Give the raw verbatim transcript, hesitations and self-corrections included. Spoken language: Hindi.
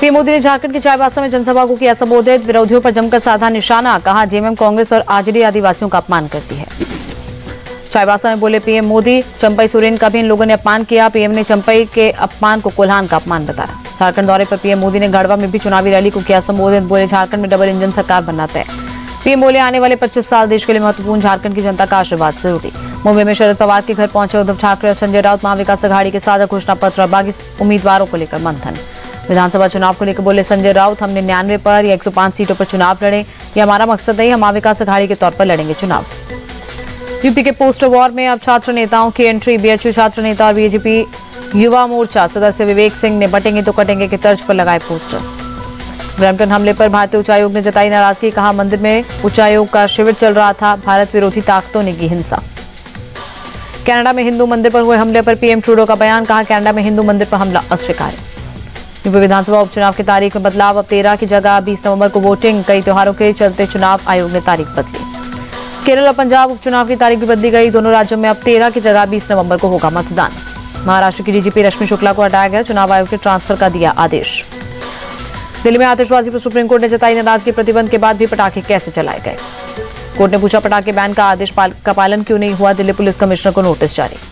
पीएम मोदी ने झारखंड के चाईबासा में जनसभा को किया संबोधित। विरोधियों पर जमकर साधा निशाना, कहा जेएमएम कांग्रेस और आरजेडी आदिवासियों का अपमान करती है। चाईबासा में बोले पीएम मोदी, चंपई सोरेन का भी इन लोगों ने अपमान किया। पीएम ने चंपई के अपमान को कोल्हान का अपमान बताया। झारखंड दौरे पर पीएम मोदी ने गढ़वा में भी चुनावी रैली को किया संबोधित। बोले झारखंड में डबल इंजन सरकार बनना तय। पीएम बोले आने वाले पच्चीस साल देश के लिए महत्वपूर्ण, झारखंड की जनता का आशीर्वाद जरूरी। मुंबई में शरद पवार के घर पहुंचे उद्धव ठाकरे और संजय राउत। महाविकास अघाड़ी के साझा घोषणा पत्र और बागी उम्मीदवारों को लेकर मंथन। विधानसभा चुनाव को लेकर बोले संजय राउत, हम निन्यानवे पर या एक सौ पांच सीटों पर चुनाव लड़े, ये हमारा मकसद नहीं, हम महाविकास अघाड़ी के तौर पर लड़ेंगे चुनाव। यूपी के पोस्टर वॉर में अब छात्र नेताओं की एंट्री। बीएचयू छात्र नेता और बीजेपी युवा मोर्चा सदस्य विवेक सिंह ने बटेंगे तो कटेंगे के तर्ज पर लगाए पोस्टर। ब्रैम्पटन हमले पर भारतीय उच्चायोग ने जताई नाराजगी, कहा मंदिर में उच्चायोग का शिविर चल रहा था, भारत विरोधी ताकतों ने की हिंसा। कनाडा में हिंदू मंदिर पर हुए हमले पर पीएम ट्रूडो का बयान, कहा कनाडा में हिंदू मंदिर पर हमला अस्वीकार्य। यूपी विधानसभा उपचुनाव की तारीख में बदलाव, अब तेरह की जगह बीस नवंबर को वोटिंग। कई त्योहारों के चलते चुनाव आयोग ने तारीख बदली। केरल और पंजाब उपचुनाव की तारीख भी बदली गई। दोनों राज्यों में अब तेरह की जगह बीस नवंबर को होगा मतदान। महाराष्ट्र की डीजीपी रश्मि शुक्ला को हटाया गया, चुनाव आयोग के ट्रांसफर का दिया आदेश। दिल्ली में आतिशबाजी पर सुप्रीम कोर्ट ने जताई नाराजगी, प्रतिबंध के बाद भी पटाखे कैसे चलाए गए। कोर्ट ने पूछा पटाखे बैन का आदेश का पालन क्यों नहीं हुआ। दिल्ली पुलिस कमिश्नर को नोटिस जारी।